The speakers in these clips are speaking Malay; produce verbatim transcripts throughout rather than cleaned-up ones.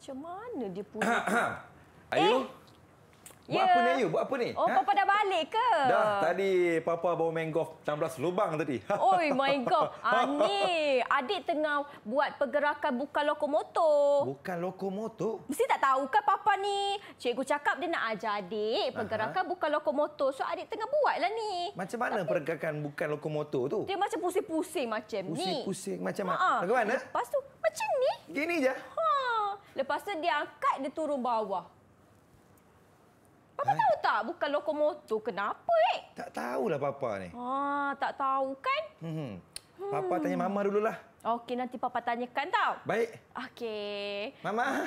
Macam mana dia punya? Ayu? Eh? Buat Ya. apa ni Ayu? Buat apa ni? Oh, Ha? Papa dah balik ke? Dah, tadi Papa bawa main golf enam belas lubang tadi. Oi, my God. Ah, ni, adik tengah buat pergerakan bukan lokomotor. Bukan lokomotor. Mesti tak tahu kan Papa ni? Cikgu cakap dia nak ajar adik pergerakan Aha. bukan lokomotor. So, adik tengah buatlah ni. Macam mana Tapi, pergerakan bukan lokomotor tu? Dia macam pusing-pusing macam pusing, ni. Pusing-pusing macam mana? Ha. Bagaimana? Lepas tu, macam ni. Gini je? Ha. Lepas tu, dia angkat, dia turun bawah. Papa Hai. tahu tak bukan lokomotor? Kenapa, eh? Tak tahulah Papa ni. Ha, tak tahu kan? Hmm. Papa tanya Mama dululah. Okey, nanti Papa tanyakan tau. Baik. Okey. Mama.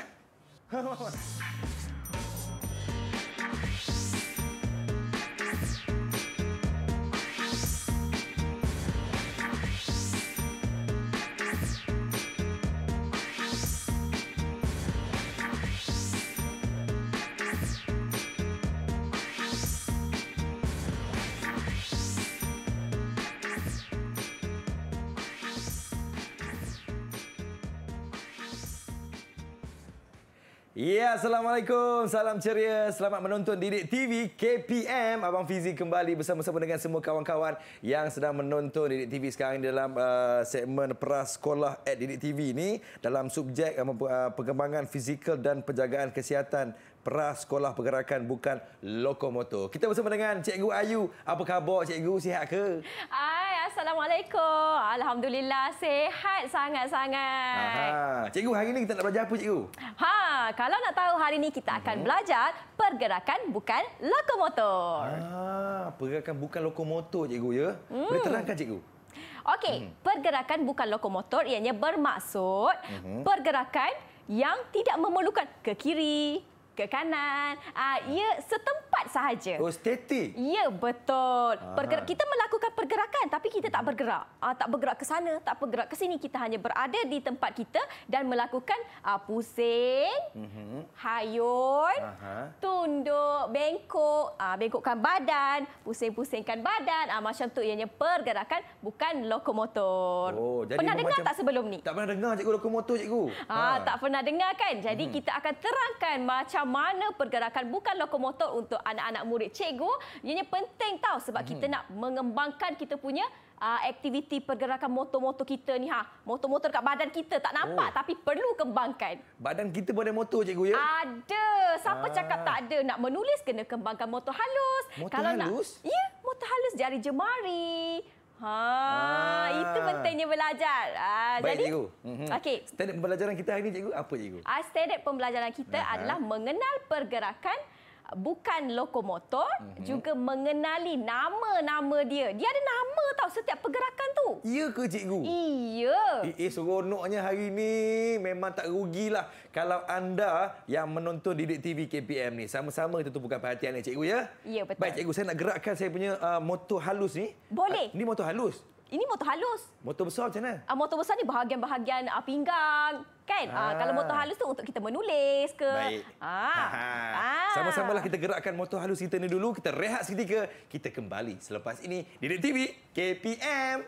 Ya, Assalamualaikum. Salam ceria. Selamat menonton Didik T V K P M. Abang Fizi kembali bersama-sama dengan semua kawan-kawan yang sedang menonton Didik T V sekarang dalam uh, segmen Prasekolah at Didik T V ini dalam subjek uh, pengembangan fizikal dan penjagaan kesihatan Prasekolah Pergerakan Bukan Lokomotor. Kita bersama dengan Cikgu Ayu. Apa khabar Cikgu? Sihat ke? Hai, Assalamualaikum. Alhamdulillah, sihat sangat-sangat. Aha. Cikgu, hari ini kita nak belajar apa Cikgu? Ha, kalau nak tahu hari ini kita akan uh-huh. belajar pergerakan bukan lokomotor. Ah, pergerakan bukan lokomotor Cikgu ya. Hmm. Boleh terangkan Cikgu? Okey, uh-huh. pergerakan bukan lokomotor ianya bermaksud uh-huh. pergerakan yang tidak memerlukan ke kiri, ke kanan. Uh, ia setempat sahaja. Oh, statik. Ya, betul. Perger- kita melakukan pergerakan tapi kita tak bergerak. Uh, tak bergerak ke sana, tak bergerak ke sini. Kita hanya berada di tempat kita dan melakukan uh, pusing, uh-huh. hayun, uh-huh. tunduk, bengkok, uh, bengkokkan badan, pusing-pusingkan badan. Uh, macam tu ianya pergerakan bukan lokomotor. Oh, jadi pernah dengar macam... tak sebelum ni? Tak pernah dengar Cikgu lokomotor Cikgu. Ah, ha. Tak pernah dengar kan? Jadi hmm. kita akan terangkan macam mana pergerakan bukan lokomotor untuk anak-anak murid cikgu. Ianya penting tahu sebab hmm. kita nak mengembangkan kita punya uh, aktiviti pergerakan motor-motor kita ni. Ha. Motor-motor kat badan kita tak nampak oh. tapi perlu kembangkan. Badan kita pun ada motor cikgu ya? Ada. Siapa ah. cakap tak ada? Nak menulis kena kembangkan motor halus. Motor Kalau halus? Nak, ya, motor halus jari jemari. Ha, ah. itu pentingnya belajar. Ah, Baik, jadi, cikgu. Mm-hmm. Okey. Standard pembelajaran kita hari ini cikgu apa cikgu? Ah, standard pembelajaran kita Aha. adalah mengenal pergerakan bukan lokomotor, mm-hmm. juga mengenali nama-nama dia. Dia ada nama tahu setiap pergerakan tu. Ya ke cikgu? Iya. Eh, eh seronoknya hari ni. Memang tak rugilah kalau anda yang menonton Didik T V K P M ni. Sama-sama kita tumpukan perhatian ni cikgu ya. Ya, betul. Baik cikgu, saya nak gerakkan saya punya uh, motor halus ni. Boleh. Uh, ni motor halus. Ini motor halus. Motor besar macam mana? Uh, motor besar ni bahagian-bahagian uh, pinggang. Kan? Ah. Uh, kalau motor halus tu untuk kita menulis ke. Baik. Ah. Ah. Sama-samalah kita gerakkan motor halus kita ni dulu. Kita rehat seketika. Kita kembali selepas ini. Didik T V K P M.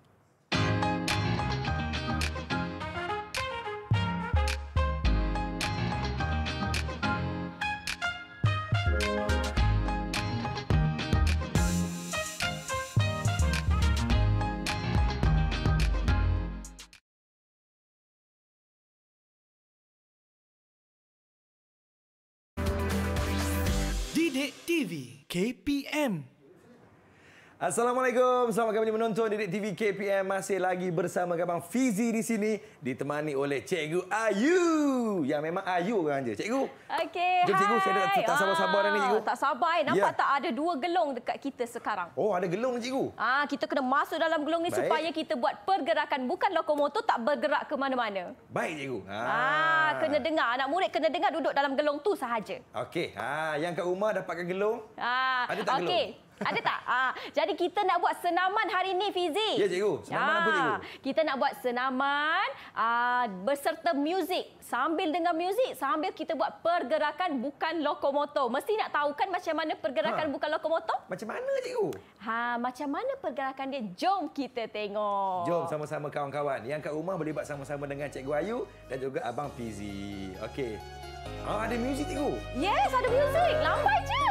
Didik T V K P M. Assalamualaikum. Selamat kembali menonton Didik T V K P M. Masih lagi bersama Abang Fizi di sini ditemani oleh Cikgu Ayu. Yang memang Ayu orang je. Cikgu. Okey. Jom cikgu, saya dah tak sabar-sabar dah ni cikgu. Tak sabar eh. Nampak ya. tak ada dua gelung dekat kita sekarang? Oh, ada gelung cikgu. Ah, kita kena masuk dalam gelung ni. Baik. Supaya kita buat pergerakan bukan lokomotor, tak bergerak ke mana-mana. Baik cikgu. Ah. ah, kena dengar. Anak murid kena dengar, duduk dalam gelung tu sahaja. Okey. Ha, yang kat rumah dapatkan gelung? Ah, ada tak okay. gelung? Ada tak? Ah, jadi kita nak buat senaman hari ini, Fizi. Ya, cikgu. Senaman ah, apa, cikgu? Kita nak buat senaman ah, berserta muzik. Sambil dengar muzik, sambil kita buat pergerakan bukan lokomotor. Mesti nak tahu kan macam mana pergerakan ha. bukan lokomotor? Macam mana, cikgu? Ha, macam mana pergerakan dia? Jom kita tengok. Jom sama-sama kawan-kawan. Yang kat rumah boleh buat sama-sama dengan Cikgu Ayu dan juga Abang Fizi. Okey. Ah, ada muzik, cikgu? Yes, ada muzik. Lambai je.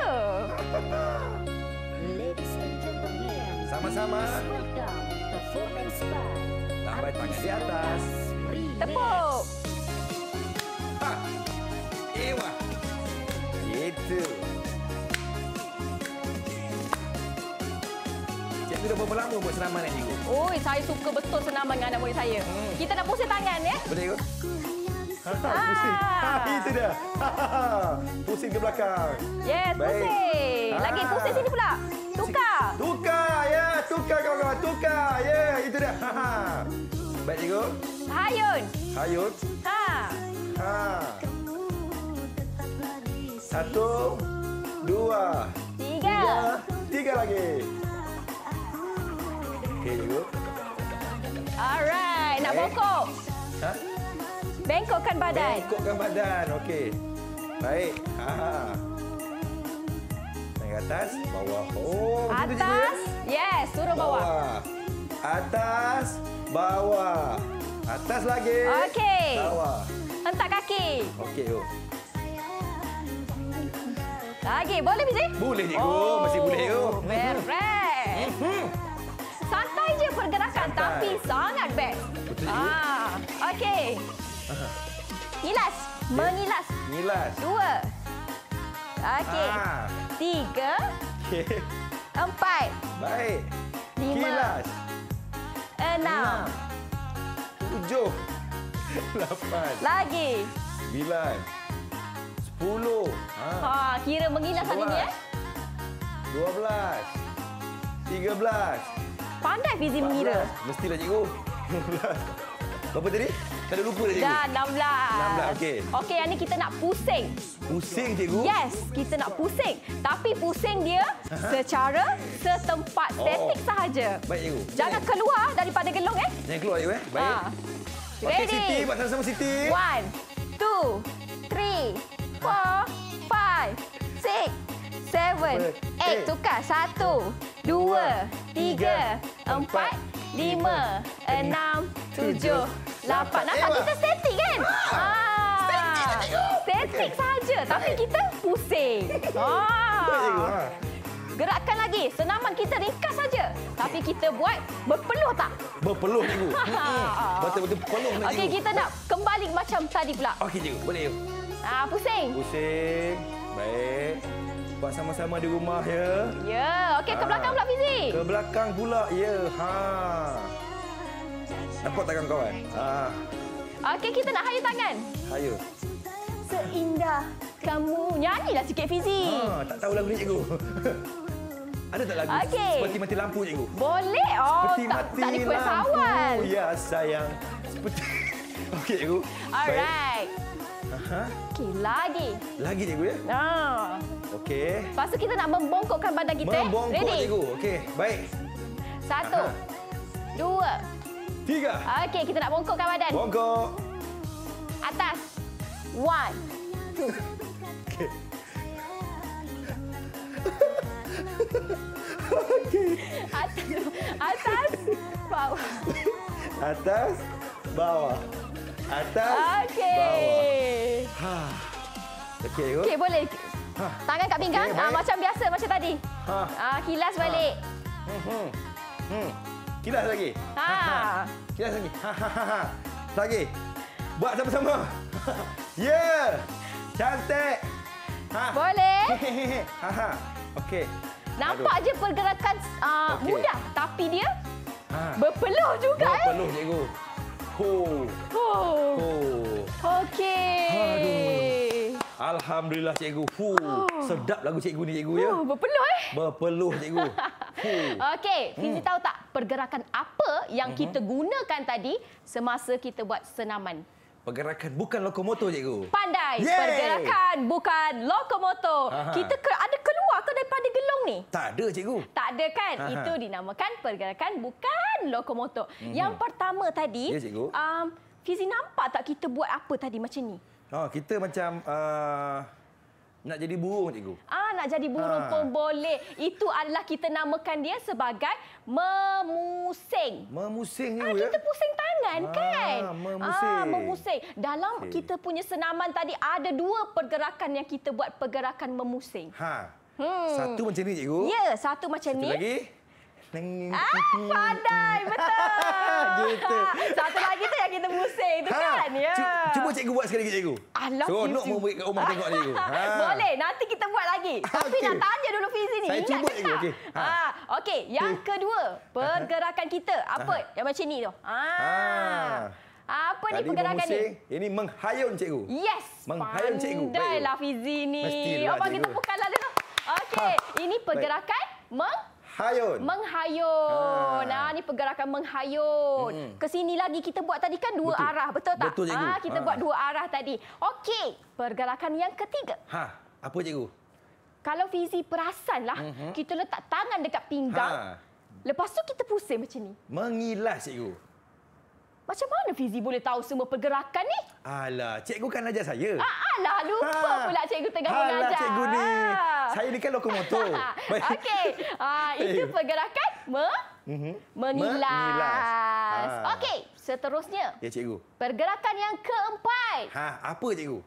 Sama-sama. Lambai tangan di atas. Tepuk. Ha. Ewa. Itu. Cikgu dah berapa lama buat senaman ni, cikgu? Oi, saya suka betul senaman dengan anak murid saya. Hmm. Kita nak pusing tangan, ya? Boleh, cikgu? Pusing. Ha, itu dia. Pusing ke belakang. Yes, pusing. Baik. Lagi pusing sini pula. Tukar. Tukar, ya. Tukar, kawan-kawan. Tukar, ya. Itu dia. Baik, cikgu. Hayun. Hayut. Ha. Ha. Satu, dua, Tiga. tiga, tiga lagi. Okey, cikgu. Alright, nak Baik. bongkok. Ha? Bengkokkan badan. Bengkokkan badan. Okey. Baik. Ha. Naik atas, bawah. Oh, betul, cikgu, ya? Atas. Yes, turun bawah. Bawah. Atas, bawah. Atas lagi. Okey. Bawah. Hentak kaki. Okey, yuk. Lagi, boleh Fizi? Boleh, cikgu. Masih boleh, yuk. Beres. Santai je pergerakan, Santai. tapi sangat best. Betul, cikgu. Ah, okey. Ngilas. Mengilas. Ngilas. Dua. Okey. Ah. Tiga. Okey. Empat. Baik. Lima. Kilas. Enam. Tujuh. Lapan. Lagi. Sembilan. Sepuluh. Ha. Ha, kira mengilas hari ni, eh? Dua belas. Tiga belas. Pandai Fizi mengira. Mestilah, cikgu. Lima belas. Berapa tadi? Tak ada lupa dah, cikgu. Dah, enam belas. enam belas, okey. Okey, yang ni kita nak pusing. Pusing, cikgu? Yes, kita nak pusing. Tapi pusing dia secara setempat, Oh. statik sahaja. Baik, cikgu. Jangan keluar daripada gelong, eh? Jangan keluar, cikgu. Eh? Baik. Ha. Okey, Ready? Siti. Buat sama-sama, Siti. One, two, three, four, five, six, seven, eight. Tukar. Satu, dua, tiga, empat, lima, enam, tujuh, lapan. Nampak kita statik kan? Ah, statik tak, cikgu? Statik sahaja. Tapi kita pusing. Baik, cikgu. Ah. Ha. Gerakan lagi. Senaman kita ringkas saja. Tapi kita buat berpeluh tak? Berpeluh, cikgu. Betul-betul peluh, nak, Okey, cikgu. kita nak kembali macam tadi pula. Okey, cikgu. Boleh, yuk. Ah, pusing. Pusing. Baik. Buat sama-sama di rumah, ya. Ya, okey ke Ah. belakang pula Fizi. Ke belakang pula, ya. Ha. Nampak tak, kawan-kawan? Ha. Okey, kita nak hayun tangan. Ayo. Seindah kamu. Nyanyilah sikit Fizi. Ha, tak tahu lagu ni, cikgu. Ada tak lagu Okey. seperti mati lampu, cikgu? Boleh. Oh, Seperti tak mati tak request lampu, awal. ya sayang. Seperti... Okey, cikgu. Baik. Alright. Aha. Okey, lagi. Lagi, cikgu, ya? Ah. Okey. Lepas tu kita nak membongkokkan badan kita. eh. Membongkok, Ready? cikgu. Okey, baik. Satu. Aha. Dua. Tiga. Okey, kita nak bongkokkan badan. Bongkok. Atas. One. Two. Okey. Okey. Atas. Atas. Bawah. Atas, bawah. Atas, bawah. Okey. Ha. Okey, cikgu. Okey, boleh. Ha. Tangan kat pinggang. Okey, ah, baik. macam biasa, macam tadi. Ha. Ah, kilas balik. Hmm. Hmm. Kilas lagi. Ha. Kilas lagi. Ha ha ha. ha. Lagi. Buat sama-sama. Ya. Yeah. Cantik. Ha. Boleh. Hehehe. Ha ha. Okey. Nampak je pergerakan uh, Okey. mudah. Tapi dia Ha. berpeluh juga. Berpeluh, cikgu. Ho. Eh. Oh. Ho. Okey. Alhamdulillah, cikgu. Hu. Sedap lagu cikgu ni, cikgu, ya. Oh, berpeluh eh. Berpeluh, cikgu. Hu. Okey, Fizi tahu tak pergerakan apa yang kita gunakan tadi semasa kita buat senaman? Pergerakan bukan lokomotor, cikgu. Pandai. Yeay! Pergerakan bukan lokomotor. Aha. Kita ke, ada keluar keluar ke daripada gelung ni? Tak ada, cikgu. Tak ada kan? Ha, ha. Itu dinamakan pergerakan bukan lokomotor. Mm-hmm. Yang pertama tadi, Ya, cikgu. Um, Fizi nampak tak kita buat apa tadi macam ni? Oh, kita macam uh, nak jadi burung, cikgu. Ah, nak jadi burung Ha. pun boleh. Itu adalah kita namakan dia sebagai memusing. Memusing, Ah, cikgu, ya? kita pusing tangan Ah, kan? memusing. Ah, memusing. Dalam Okey. kita punya senaman tadi ada dua pergerakan yang kita buat, pergerakan memusing. Ha. Hmm. Satu macam ni, cikgu. Ya, satu macam Satu ni. lagi. Ah, pandai. Betul. Gitu. Satu lagi tu yang kita pusing tu kan? Ya. Cu- Cuba cikgu buat sekali lagi, cikgu. Alah, Seronok Fizi. memberi kat rumah tengok ni, cikgu. Ha. Boleh, nanti kita buat lagi. Tapi Okey. nak tanya dulu Fizi ni. Saya Ingat cuba, ke cikgu. tak? Okey. Ha. Ah, okey, yang kedua, pergerakan kita. Apa? Yang macam ni tu. Ah. Apa ni Tadi pergerakan ni? memusing, ini menghayun, cikgu. Yes. Menghayun, cikgu. Baik, Pandailah Fizi ni. Mestilah, Abang kita cikgu. bukanlah dulu. Okey, ini pergerakan meng Hayun. menghayun. Ha. Ah, ni pergerakan menghayun. Hmm. Ke sini lagi kita buat tadi kan dua Betul. arah, betul tak? Betul, cikgu. Ah, kita Ha. buat dua arah tadi. Okey, pergerakan yang ketiga. Ha, apa, cikgu? Kalau Fizi perasanlah, Mhm. kita letak tangan dekat pinggang. Ha. Lepas tu kita pusing macam ni. Mengilas, cikgu. Macam mana Fizi boleh tahu semua pergerakan ni? Alah, cikgu kan ajar saya. Ah, alah, lupa Ha. pula cikgu tengah Alah, mengajar. cikgu ni. Ah. Saya ni kan lokomotor. Baik. Okey, ah, itu Baik. pergerakan me Mhm. mengilas. Mengilas. Ah. Okey, seterusnya. Ya, cikgu. Pergerakan yang keempat. Ha, apa, cikgu?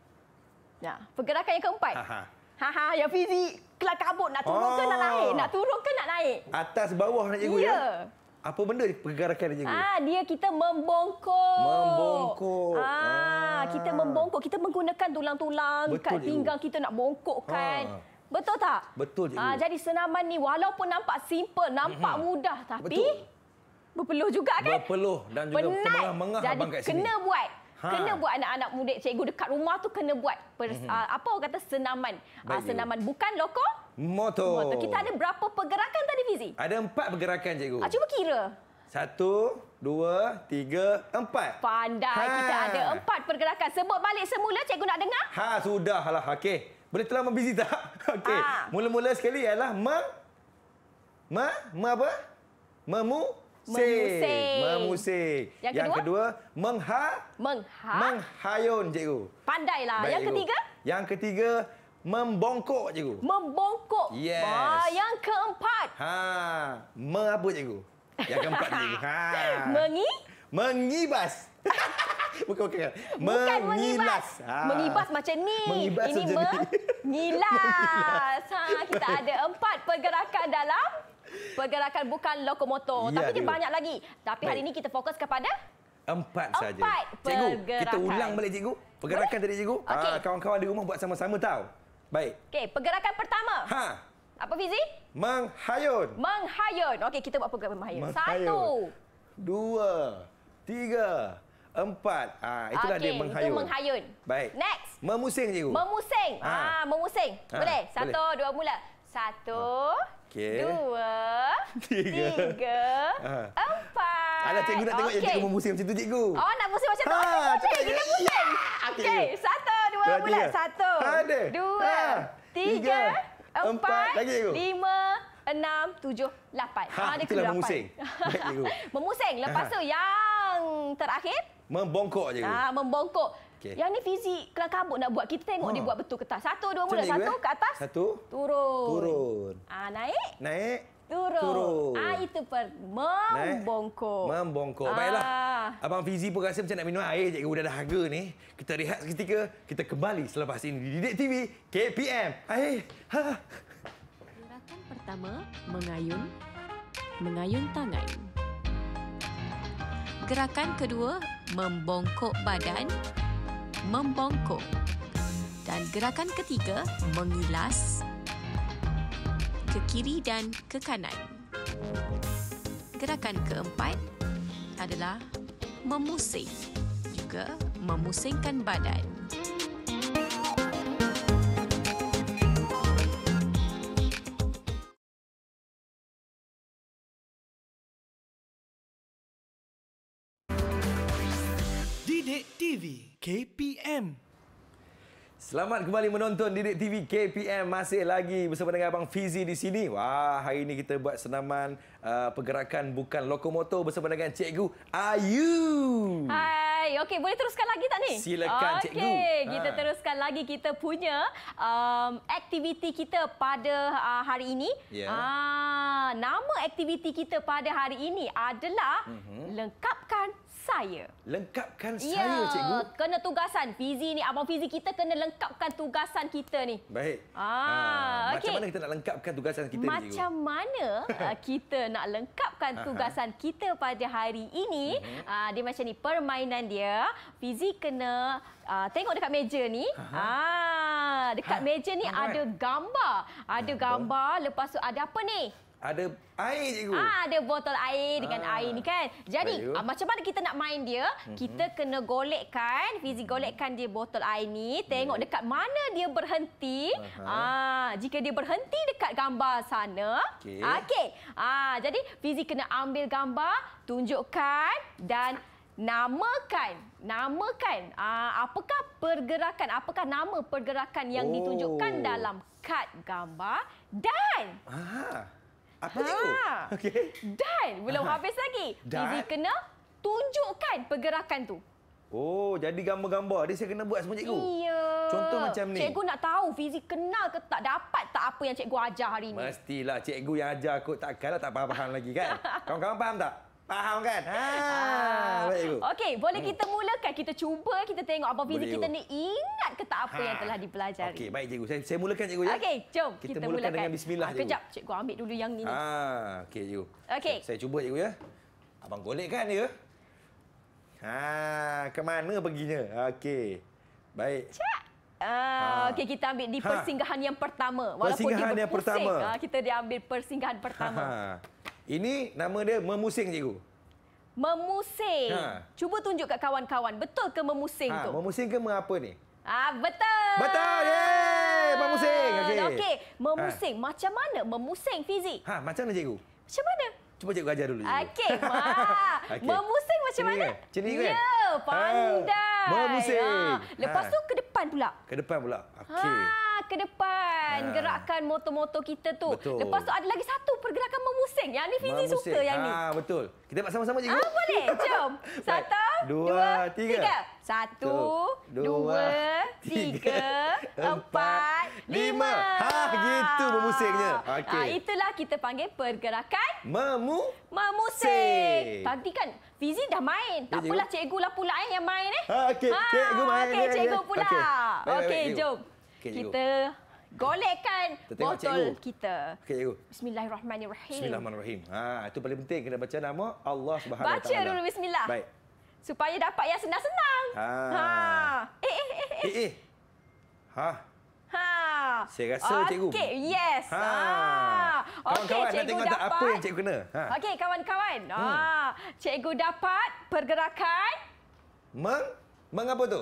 Nah, pergerakan yang keempat. Ha, ha. Ha ha, yang Fizi kelas kabut nak turun ke nak Oh. naik? Nak turun ke nak naik? Atas bawah nak, cikgu, Ya. ya? Apa benda pergerakan ni, cikgu? Ah, dia kita membongkok. Membongkok. Ah, Ah. kita membongkok. Kita menggunakan tulang-tulang Betul, kat cikgu. pinggang kita nak bongkokkan. Ah. Betul tak? Betul, cikgu. Ah, jadi senaman ni walaupun nampak simple, nampak Mhm. mudah tapi Betul. berpeluh juga kan? Berpeluh dan juga Penat. termengah-mengah Jadi abang kat sini. kena buat. Ha. Kena buat anak-anak muda cikgu dekat rumah tu kena buat. Per, Mhm. ah, apa orang kata senaman. Ah, Baik, cikgu. senaman bukan loko. Motor. Motor. Kita ada berapa pergerakan tadi Fizi? Ada empat pergerakan, cikgu. Ah, cuba kira. Satu, dua, tiga, empat. Pandai. Ha. Kita ada empat pergerakan. Sebut balik semula, cikgu nak dengar. Ha, sudahlah. Okey. Boleh terlalu busy tak? Okey. Ha. Mula-mula sekali ialah me... Me... Me apa? Memu... Memusing. Memusing. Yang Yang kedua? kedua, mengha... Mengha. Menghayun, cikgu. Pandailah. Baik, Yang cikgu. ketiga? Yang ketiga, membongkok, cikgu. Membongkok. Yes. Ah, yang keempat. Ha, me apa, cikgu? Yang keempat, cikgu. Ha. Mengi? Mengibas. bukan, bukan. Bukan mengibas. Mengilas. Ha. Mengibas macam ni. Mengibas Ini macam ni. mengilas. Ha, kita ada empat pergerakan dalam pergerakan bukan lokomotor. Ya, Tapi dia cikgu. banyak lagi. Tapi hari Baik. ini kita fokus kepada Empat saja. Empat Cikgu, kita pergerakan. ulang balik, cikgu. Pergerakan Boleh? tadi, cikgu. Okey. Ah, kawan-kawan di rumah buat sama-sama tahu. Baik. Okey, pergerakan pertama. Ha. Apa Fizi? Menghayun. Menghayun. Okey, kita buat pergerakan menghayun. Menghayun. Satu. Dua. Tiga. Empat. Ah, itulah Okey, dia menghayun. Itu menghayun. Baik. Next. Memusing, cikgu. Memusing. Ha. Ah, memusing. Ha, Boleh? Satu, boleh. dua, mula. Satu, Okey. dua, Tiga. tiga, Ha. empat. Alah, cikgu nak tengok yang Okey. cikgu memusing macam tu, cikgu. Oh, nak pusing macam tu? Ha, Okey, cepat, pusing. Kita cikgu. pusing. Ya, Okey, cikgu. satu, dua, Dua, mula. tiga. Satu, Ada. dua, Ha. tiga, Tiga. empat, Empat. Lagi, cikgu. lima, enam, tujuh, lapan. Ha, Ah, dia itulah kena memusing. lapan. Baik, cikgu. Memusing. Lepas Ha. tu yang terakhir, Membongkok, cikgu. ah, membongkok. Okey. Yang ni Fizi kelam kabut nak buat. Kita tengok Ha. dia buat betul ke tak. Satu, dua, Macam mula. mana, cikgu, Satu eh? ke atas. Satu. Turun. Turun. Ah, naik. Naik. Turun. Turun. Ah, itu per membongkok. Membongkok. Ah. Baiklah. Abang Fizi pun rasa macam nak minum air, cikgu. Dah dahaga ni. Kita rehat seketika. Kita kembali selepas ini di Didik T V K P M. Air. Ha. Gerakan pertama, mengayun, mengayun tangan. Gerakan kedua, membongkok badan, membongkok. Dan gerakan ketiga, mengilas ke kiri dan ke kanan. Gerakan keempat adalah memusing, juga memusingkan badan. Didik T V K P M. Selamat kembali menonton Didik T V K P M. Masih lagi bersama dengan Abang Fizi di sini. Wah, hari ini kita buat senaman uh, pergerakan bukan lokomotor bersama dengan Cikgu Ayu. Hai, okey, boleh teruskan lagi tak ni? Silakan, okay, Cikgu. Okey, Ha. kita teruskan lagi kita punya um, aktiviti kita pada uh, hari ini. Ya. Ah, nama aktiviti kita pada hari ini adalah Mhm. lengkapkan saya. Lengkapkan Ya, saya, Cikgu. kena tugasan. Fizi ni, Abang Fizi kita kena lengkapkan tugasan kita ni. Baik. Ah, Ha, okey. Macam mana kita nak lengkapkan tugasan kita ni, Cikgu? Macam mana uh, kita nak lengkapkan tugasan kita pada hari ini? Mhm. Uh, dia macam ni, permainan dia. Fizi kena uh, tengok dekat meja ni. Ah, dekat Ha, meja ni alright. ada gambar. Ada gambar, lepas tu ada apa ni? Ada air, Cikgu. Ah, ada botol air dengan Ah. air ni kan. Jadi, Baik. ah, macam mana kita nak main dia? Mm-hmm. Kita kena golekkan, Fizi golekkan dia botol air ni. Tengok Baik. dekat mana dia berhenti. Aha. Ah, jika dia berhenti dekat gambar sana. Okey. Okey. Ah, jadi Fizi kena ambil gambar, tunjukkan dan namakan. Namakan. Ah, apakah pergerakan? Apakah nama pergerakan yang Oh. ditunjukkan dalam kad gambar dan Ah. Apa, Ha. Cikgu? Okey. dan belum Aha. habis lagi. Dan? Fizi kena tunjukkan pergerakan tu. Oh, jadi gambar-gambar dia saya kena buat semua, Cikgu? Iya. Contoh macam ni. Cikgu nak tahu Fizi kenal ke tak, dapat tak apa yang cikgu ajar hari ni. Mestilah cikgu yang ajar kot, takkanlah tak faham-faham lagi kan? Kawan-kawan faham tak? Faham kan? Ha. Baik, Cikgu. Okey, boleh kita mulakan. Kita cuba, kita tengok Abang Fizi Boleh, kita Cikgu. ni ingat ke tak apa Ha. yang telah dipelajari. Okey, baik, Cikgu. Saya, saya mulakan, Cikgu, ya? Okey, jom Kita, kita, mulakan dengan bismillah, Ah, Cikgu. Kejap, cikgu ambil dulu yang ni. ni. Ah, okey, Cikgu. Okey. Saya, saya cuba, Cikgu, ya. Abang golekkan dia. Ha, ke mana perginya? Okey. Baik. Ah, Ha. okey, kita ambil di Ha. persinggahan yang pertama. Walaupun Persinggahan dia yang berpusing, pertama. ah, kita dia ambil persinggahan pertama. Ha. Ini nama dia memusing, Cikgu. Memusing. Ha. Cuba tunjuk kat kawan-kawan. Betul ke memusing Ha, tu? memusing ke mengapa ni? Ah, betul. Betul. Yeay! Memusing. Okey. Okey, memusing. Macam mana memusing, Fizi? Ha, macam mana, Cikgu? Macam mana? Cuba Cikgu ajar dulu, Cikgu. Okey, wah. Okey. Memusing macam Macam ni mana? kan? Macam ni kan? Ya, pandai. Ha, memusing. Ha. Lepas Ha. tu ke depan pula. Ke depan pula. Okey. Ha, ke depan. Ha. Gerakan motor-motor kita tu. Betul. Lepas tu ada lagi satu pergerakan memusing. Yang ni Fizi Memusing. suka yang ni. Ha, betul. Kita buat sama-sama, Cikgu. Ah, boleh. Jom. Baik. Satu, Dua, tiga. Satu, Dua, dua, tiga, empat, lima. Ha, gitu memusingnya. Ah, Okey. itulah kita panggil pergerakan Memu. memusing. Sing. Tadi kan Fizi dah main. Tak Ya, cikgu. apalah cikgu lah pula eh yang main eh. Ha, okey. Cikgu main. Okey, Ya, cikgu ya. pula. Okey. Baik, baik, Okey, baik, cikgu. jom. Okey, cikgu. Kita golekkan Kita tengok botol cikgu. kita. Okey, Cikgu. Bismillahirrahmanirrahim. Bismillahirrahmanirrahim. Ha, itu paling penting kena baca nama Allah Subhanahu Wa Baca Taala. dulu bismillah. Baik. Supaya dapat yang senang-senang. Ha. Ha. Eh, eh, eh, eh. Eh, eh. Ha. Ha. Saya rasa, cikgu. Okey, yes. Ha. Ah. Okey, Kawan-kawan nak cikgu tengok tak dapat. apa yang cikgu kena? Ha. Okey, kawan-kawan. Hmm. Ah, cikgu dapat pergerakan Meng mengapa tu?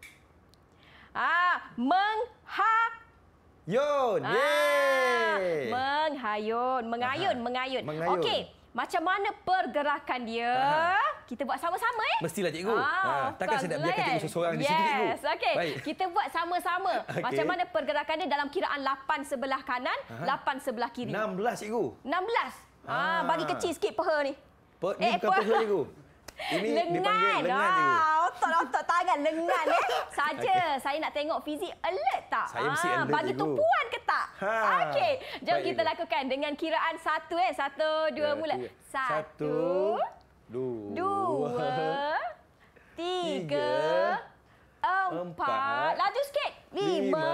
ah, mengha Yun. Ah, Yeay. menghayun, mengayun, Aha. mengayun. Mengayun. Okey, macam mana pergerakan dia? Aha. Kita buat sama-sama eh? Mestilah, cikgu. Ah, Ha, takkan saya nak betul biarkan kan? cikgu seorang di situ, cikgu. Yes, okey. Baik. Kita buat sama-sama. Okey. Macam mana pergerakan dia dalam kiraan lapan sebelah kanan, Aha. lapan sebelah kiri. enam belas, cikgu. enam belas. Ah, Ah. bagi kecil sikit peha ni. Pe, ni Eh, bukan pe- peha, cikgu. Ini dipanggil lengan, cikgu. Ah, otot-otot tangan lengan eh. Saja saya nak tengok Fizi alert tak? Saya mesti Ah, alert, bagi cikgu. tumpuan ke tak? Ha. Okey, jom Baik, kita cikgu. lakukan dengan kiraan satu eh. Satu, dua, Ya, mula. tiga. Satu, dua, dua, tiga, empat, empat, laju sikit. Lima, lima,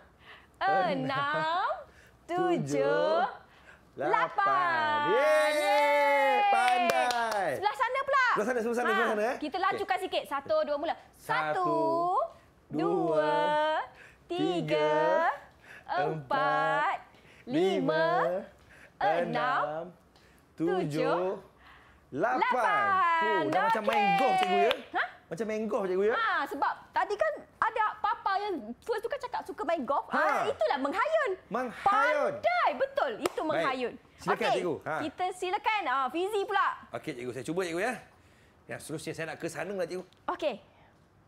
enam, tujuh, lapan. Yeay, pandai. Sebelah sana pula. Sebelah sana, sebelah sana, Ha, sebelah sana, eh. Kita lajukan sikit. Satu, dua, mula. Satu, Satu, dua, dua, tiga, empat, lima, enam, tujuh, lapan. lapan. Oh, dah macam main Okey. golf, cikgu, ya? Ha? Macam main golf, cikgu, ya? Ha, sebab tadi kan ada papa yang first tu kan cakap suka main golf. Ha. Ah, itulah menghayun. Menghayun. Pandai, betul. Itu menghayun. Silakan, Okey, cikgu. Ha. Kita silakan. Ah, Fizi pula. Okey, cikgu. Saya cuba, cikgu, ya? Yang seterusnya saya nak ke sana pula, cikgu. Okey.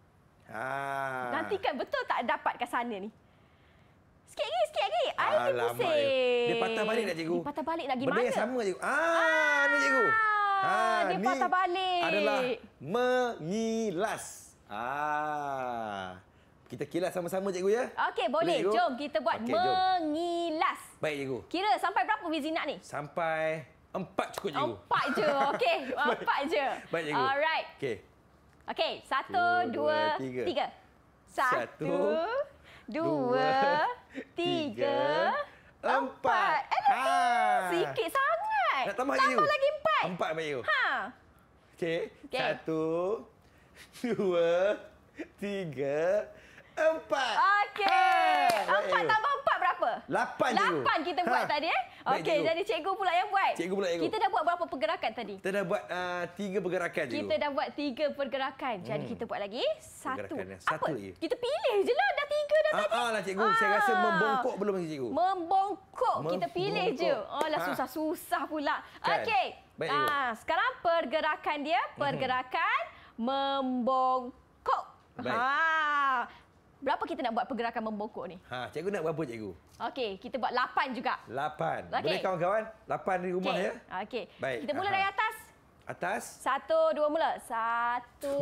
Ha. Nantikan betul tak dapat ke sana ni. Sikit lagi, sikit lagi. Air ni Alamak, pusing. Dia patah balik tak, cikgu? Dia patah balik nak pergi Benda mana? yang sama, cikgu. Ah, ni, cikgu. Ah, dia ni patah balik. Adalah mengilas. Ah. Kita kilas sama-sama, cikgu, ya? Okey, boleh. cikgu? Jom kita buat Okey, jom. mengilas. Baik, cikgu. Kira sampai berapa Fizi nak ni? Sampai empat cukup, cikgu. Empat je. Okey, empat je. Baik, cikgu. Alright. Okey. Okey, satu, Dua, dua, dua, tiga. tiga. Satu, Satu, dua, tiga, empat. Eh, Ha. sikit sangat. Nak tambah, Tambah cikgu? lagi empat. Empat, baik, cikgu. Ha. Okey. Okey. Satu, dua, tiga, empat. Okey. Ha. Baik, Empat cikgu. tambah empat berapa? Lapan, cikgu. Lapan kita buat Ha. tadi, eh? Baik, Okey, cikgu. jadi cikgu pula yang buat. Cikgu pula, cikgu. Kita dah buat berapa pergerakan tadi? Kita dah buat uh, tiga pergerakan, cikgu. Kita dah buat tiga pergerakan. Jadi kita buat lagi satu. Pergerakan yang satu Apa? lagi. Kita pilih je lah. Dah tiga dah Ah, tadi. ah lah, cikgu. Saya rasa membongkok belum lagi, cikgu. Membongkok. Kita pilih je. Membongkok. Oh lah, Ha. susah-susah pula. Kan? Okey. Baik, cikgu. Ah, sekarang pergerakan dia. Pergerakan membongkok. Baik. Ha. Berapa kita nak buat pergerakan membongkok ni? Ha, cikgu nak berapa, cikgu? Okey, kita buat lapan juga. Lapan. Okey. Boleh kawan-kawan? Lapan di rumah, Okey. ya? Okey. Baik. Kita mula Aha. dari atas. Atas. Satu, dua mula. Satu.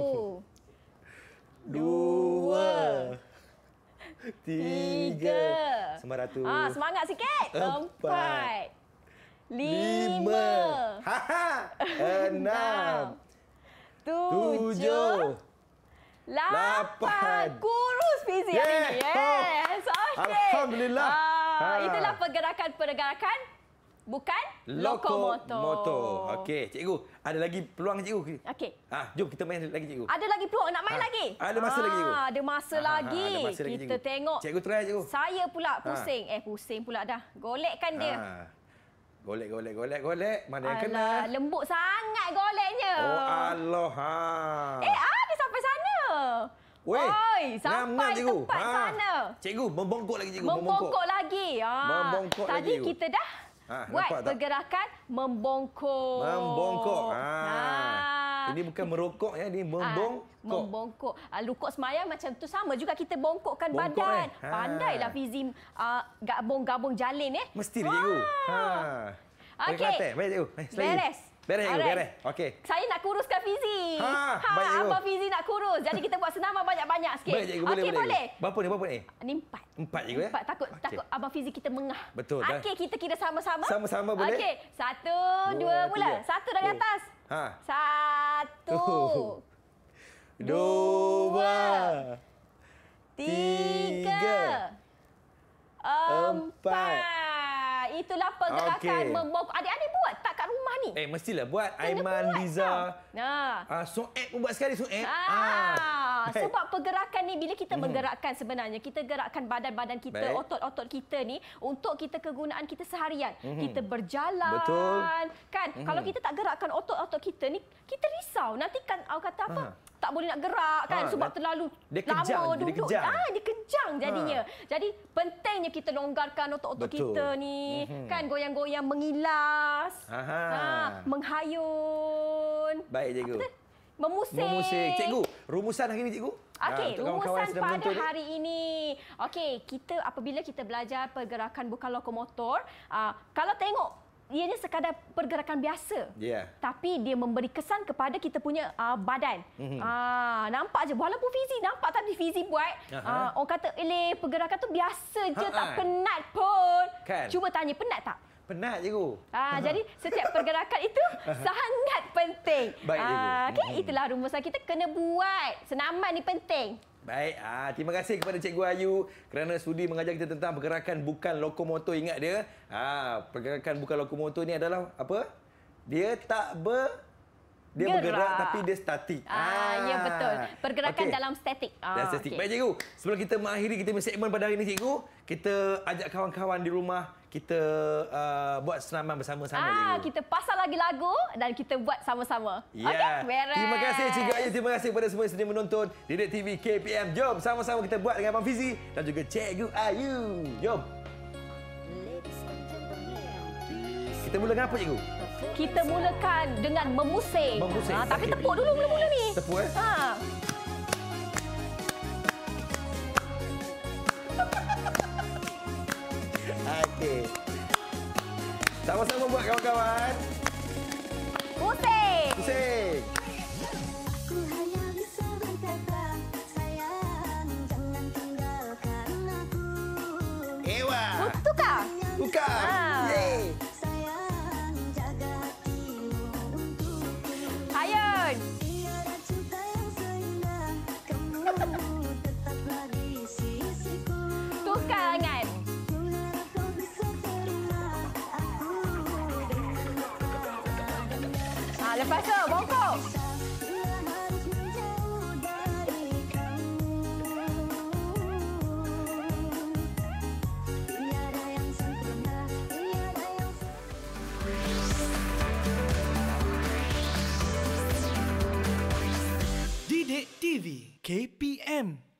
Dua. Tiga. Tiga. Semaratus. Ah, semangat sikit. Empat. Empat. Lima. Lima. Ha, ha. Enam. Tujuh. Tujuh. Lapan. Lapan. Kurus Fizi hari ni. Yeah. Yes. Okey. Alhamdulillah. Ah, Ha. Itulah pergerakan-pergerakan. Bukan lokomotor. Motor. Okey, cikgu. Ada lagi peluang, cikgu? Okey. Ah, jom kita main lagi, cikgu. Ada lagi peluang nak main Ha. lagi? Ada masa lagi, cikgu? Ah, ada masa Ha, ha, ha, lagi. ada masa lagi, Kita cikgu. tengok. Cikgu try, cikgu. Saya pula pusing. Eh, pusing pula dah. Golekkan dia. Ha. Golek, golek, golek, golek. Mana yang kena? Alah, lembut sangat goleknya. Oh, Allah. Ha. Eh, ada sampai sana. Weh, Oi, ngam, sampai ngam, cikgu. tempat Ha. sana. Cikgu, membongkok lagi, cikgu. Membongkok lagi. Ah, Membongkok tadi lagi, cikgu. kita dah Ha, buat nampak tak? pergerakan membongkok. Membongkok. Ha. Ah. Ini bukan merokok, ya. Ini membongkok. Ah, membongkok. Ah, lukuk semayang macam tu sama juga kita bongkokkan Bongkok, badan. eh? Ha. Pandailah Fizi uh, gabung-gabung jalin eh. Mesti, cikgu. Ha. Okey. Kelantan. Baik, cikgu. Baik, selagi. Beres. Beres, cikgu. Alright. Beres. Okey. Saya nak kuruskan Fizi. Ha, baik, cikgu. Abang Fizi nak kurus. Jadi kita buat senaman banyak-banyak sikit. Baik, cikgu. Boleh, Okey, boleh. boleh. Berapa ni, berapa ni? Ni empat. Empat, cikgu, ya? Empat. Takut, Okey. takut Abang Fizi kita mengah. Betul, dah. Okey, kita kira sama-sama. Sama-sama, boleh? Okey, satu, dua, Dua, mula. tiga. Satu dari Oh. atas. Ha. Satu. Dua. Tiga. Tiga. Empat. Itulah pergerakan Okey. membongkok. Adik-adik buat tak kat rumah ni? Eh, mestilah buat. Kena Aiman, buat Liza. tau. Nah. Ah, Soeb pun buat sekali, Soeb. Ah, baik. sebab pergerakan ni bila kita menggerakkan sebenarnya kita gerakkan badan-badan kita, Baik. otot-otot kita ni untuk kita kegunaan kita seharian. Kita berjalan, Betul. kan? Kalau kita tak gerakkan otot-otot kita ni, kita risau. Nanti kan awak kata apa? Ha. Tak boleh nak gerak kan Ha, sebab dia- terlalu dia kejang, lama dia duduk. kejang. Ah, dia kejang jadinya. Jadi pentingnya kita longgarkan otot-otot Betul. kita ni, kan goyang-goyang mengilas. Aha. Ha, menghayun. Baik, cikgu. Apa tu? Memusik. Memusik. Cikgu, rumusan hari ni, cikgu? Ah, Okey, untuk kawan-kawan rumusan yang sedang pada menonton ni. hari ini. Okey, kita apabila kita belajar pergerakan bukan lokomotor, uh, kalau tengok ianya sekadar pergerakan biasa. Ya. Tapi dia memberi kesan kepada kita punya uh, badan. Mhm. Ah, nampak je walaupun Fizi nampak tadi Fizi buat, Aha. uh, orang kata, "Eleh, pergerakan tu biasa je, Ha-ha. tak penat pun." Kan? Cuba tanya penat tak? Penat, cikgu. Ah, jadi setiap pergerakan itu sangat penting. Baik, cikgu. Ah, okay, Mhm. itulah rumusan kita kena buat. Senaman ni penting. Baik, ah, terima kasih kepada Cikgu Ayu kerana sudi mengajar kita tentang pergerakan bukan lokomotor. Ingat dia, ah, pergerakan bukan lokomotor ni adalah apa? Dia tak ber... Dia Gerak. bergerak tapi dia statik. Ah, ya betul. Pergerakan Okey. dalam statik. Ah, Dan statik. okey. Baik, cikgu. Sebelum kita mengakhiri kita punya segmen pada hari ini, cikgu, kita ajak kawan-kawan di rumah kita uh, buat senaman bersama-sama, Ah, cikgu. kita pasang lagi lagu dan kita buat sama-sama. Ya. Okey, beres. Terima kasih Cikgu Ayu. Terima kasih kepada semua yang sedia menonton Didik T V K P M. Jom sama-sama kita buat dengan Abang Fizi dan juga Cikgu Ayu. Jom. Kita mula dengan apa, cikgu? Kita mulakan dengan memusing. Memusing. Ah, tapi Okey. tepuk dulu mula-mula ni. Tepuk, eh? Ha. Okey. Sama-sama buat kawan-kawan. Pusing. Pusing. Ku hanya bisa berkata, sayang, jangan tinggalkan aku. Ewa. Tukar. Bukan. Ah. Yeay. Sayang, jaga hatimu untukku. Hayun. Tiada cinta yang seindah kamu, tetaplah di sisiku. Tukar angan. Ku harap kau bisa terima aku dengan luka dan rasa. Ah, lepas tu, bongkok. Bila harus menjauh dari kamu, tiada yang sempurna, tiada yang Didik T V K P M